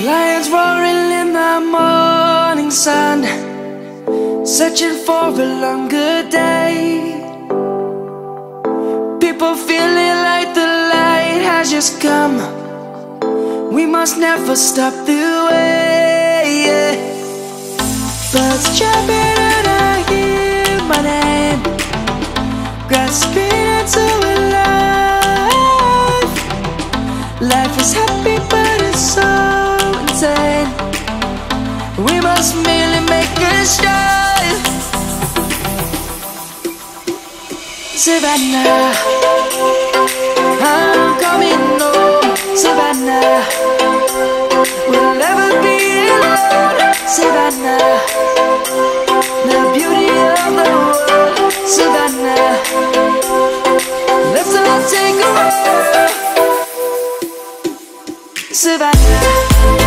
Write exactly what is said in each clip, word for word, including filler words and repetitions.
Lions roaring in the morning sun, searching for a longer day. People feeling like the light has just come. We must never stop the way, yeah. Birds chirping and I hear my name, grasping into a life. Life is happy but it's so insane. We must merely make a start. Savannah, I'm coming home. Savannah, we'll never be alone. Savannah, the beauty of the world. Savannah, let's all take a walk. Savannah.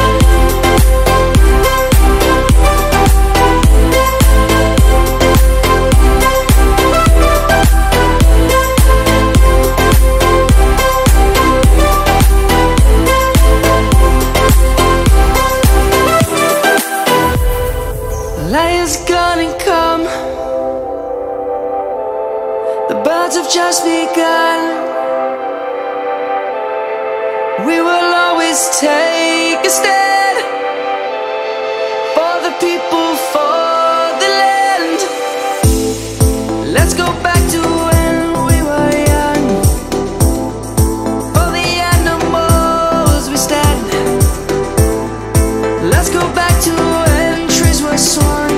Lion's gonna come. The birds have just begun. We will always take a stand for the people, for the land. Let's go back to when we were young. For the animals we stand. Let's go back to when trees were swung.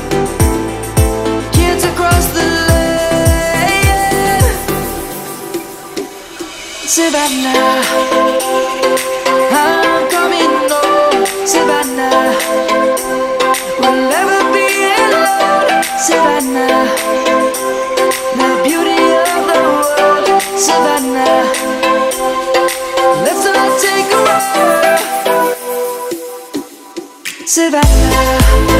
Kids across the land. Savannah, I'm coming home. Savannah, we'll never be alone. Savannah, the beauty of the world. Savannah, let's all take a walk. Savannah,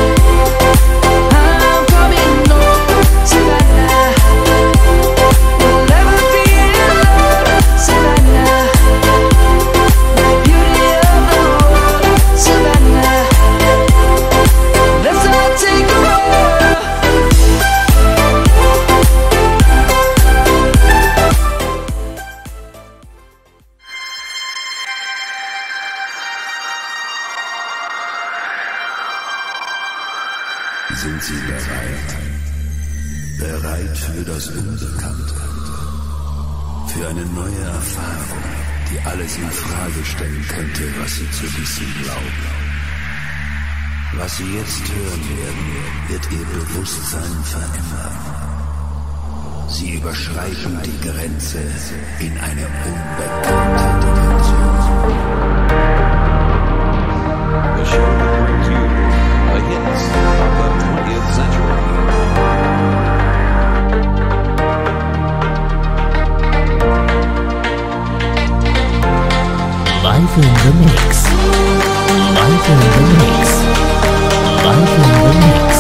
I'm coming home. Savannah, we'll never be alone. Savannah, the beauty of the world. Savannah, let's all take a walk. Sind Sie bereit? Bereit für das Unbekannte? Für eine neue Erfahrung, die alles in Frage stellen könnte, was Sie zu wissen glauben. Was Sie jetzt hören werden, wird Ihr Bewusstsein verändern. Sie überschreiten die Grenze in eine unbekannte Dimension. The show that brings you the hits of the twentieth century. Live in the mix. Live in the mix. Live in the mix.